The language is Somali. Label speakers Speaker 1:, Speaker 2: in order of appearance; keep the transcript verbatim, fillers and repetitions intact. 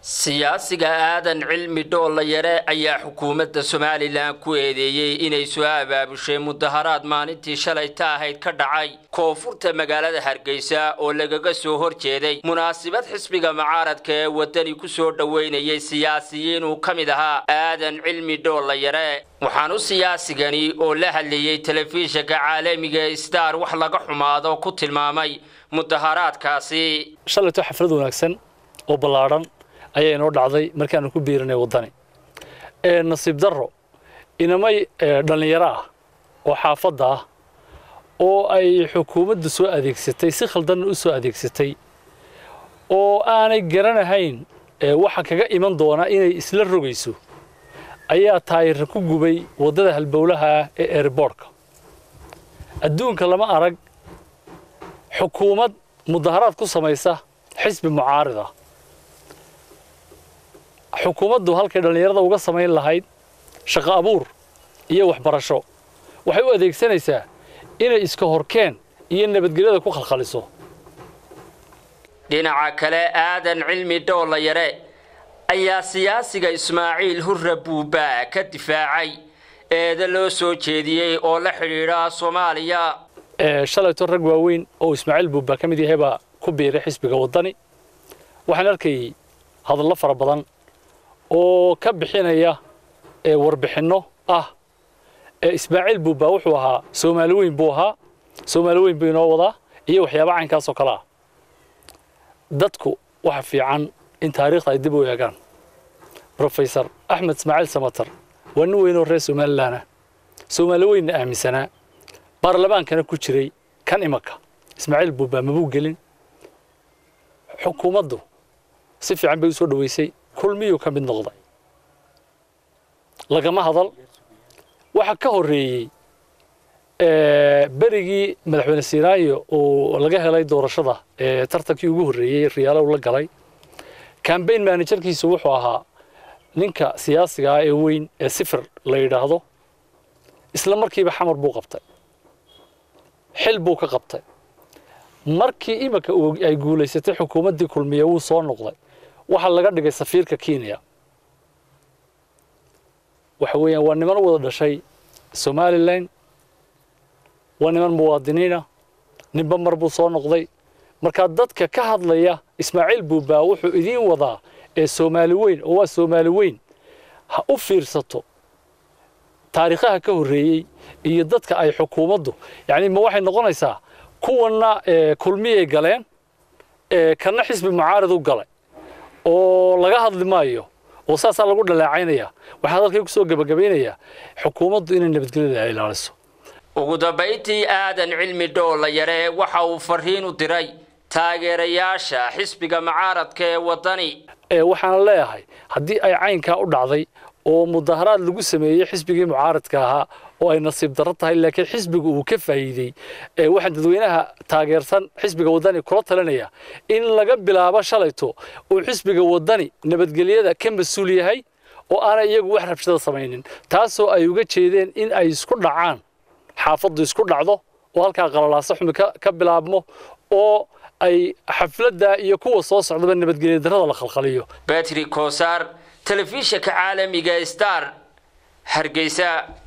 Speaker 1: siyaasiga aadan cilmi dhool yare ayaa xukuumadda Soomaaliland ku eedeeyay inay soo abaabushay mudaharaad maalintii shalay ahayd ka dhacay koonfurta magaalada Hargeysa oo lagaga soo horjeeday munaasabad xisbiga mucaaradka ee wadani ku soo dhaweynayay siyaasiyiin uu kamid ahaa aadan cilmi dhool yare waxaanu siyaasigani oo la hadlayay telefishinka caalamiga Star wax laga xumaado ku tilmaamay mudaharaadkaasi
Speaker 2: shalay xaflad wanaagsan oo ballaaran ayay noo dhacday markaan ku biirinay wadani ee nasiib darro inamay dhalinyaro ah oo xaafada ah oo ay xukuumaddu soo adeegsatay si khaldan u soo adeegsatay oo aanay garanahayn waxa kaga iman doona inay isla rogayso ayaa taayir ku gubay wadada halbowlaha ee airportka adduunka lama arag xukuumad mudaharaad ku samaysa xisbi mucaarada xukuumaddu halkay dhalinyarada uga sameyn lahayd shaqo abuur iyo waxbarasho waxay u adeegsanaysaa inay iska horkeen iyo nabadgelyada ku khalkhaliso
Speaker 1: dhinaca kale aadan cilmi dhool yare ayaa siyaasiga Ismaaciil Hurre Buuba ka difaacay eeda loo soo jeediyay oo la xiriira Soomaaliya
Speaker 2: ee shalay rag waaweyn oo Ismaaciil Buuba kamid yahay ba ku biiray xisbiga wadani waxaan arkay hadallo fara badan oo ka bixinaya ee warbixino ah ee Ismaaciil Buuba wuxuu ahaa Soomaali weyn buu ahaa Soomaali weyn buu inoo wada iyo waxyaabo caynkaas oo kala ah dadku waxa fiican in taariikhda ay dib u eegaan Professor Ahmed Ismaaciil Samatar waa nin weyn oo reer Soomaaliland Soomaali weyn aaminsana baarlamaankana ku jiray kan imaka Ismaaciil Buuba ma buu gelin xukuumaddu si fiican bay u soo dhaweysay kulmiyo ka mid noqday lagama hadal waxa ka horeeyay ee berigii madaxweyne Siiraayo oo laga helay doorashada ee tartankii ugu horeeyay Riyaalo la galay campaign managerkiisu wuxuu ahaa ninka siyaasiga ah ee weyn ee sifir la yiraahdo isla markiiba xamar buu qabtay xil buu ka qabtay markii imaka ay guuleysatay xukuumaddii kulmiye uu soo noqday waxa laga dhigay safiirka Kenya waxa weeyaan waa niman wada dhashay Somaliland waa niman muwaadiniina ninba mar buu soo noqday marka dadka ka hadlaya Ismaaciil Buuba wuxuu idin wadaa ee Soomaali weyn oo waa Soomaali weyn ha u fiirsato taariikhaha ka horeeyay iyo dadka ay xukuumaddu yaani ma waxay noqonaysaa kuwana kulmiye galeen ee kana xisbi mucaarad u galay oo laga hadli maayo oo saasa lagu dhaleecaynaya waxa dalka ku soo gabagabeynaya xukuumaddu inay nabadgelyada ay ilaaliso
Speaker 1: ugu dambeyntii aadan cilmi dhool yare waxa uu fariin u diray taageerayaasha xisbiga mucaaradka ee wadani
Speaker 2: ee waxaan leeyahay hadii ay caynka u dhacday oo mudaharaad lagu sameeyay xisbigii mucaaradka ahaa oo ay nasiib darro tahay laakiin xisbigu uu ka faa'iiday ee waxa dadweynaha taageersan xisbiga wadani kula talinaya in laga bilaabo shalayto oo xisbiga wadani nabadgelyada ka mas'uul yahay oo aanay iyagu wax rabshada sameeynin taasoo ay uga jeedeen in ay isku dhacaan xaafadu isku dhacdo oo halka qalalaasa xumi ka bilaabmo oo ay xafladda iyo kuwa soo socda nabadgelyada darrada la khalkhaliyo
Speaker 1: Patrick Koosar telefishinka caalamiga Star Hargeysa.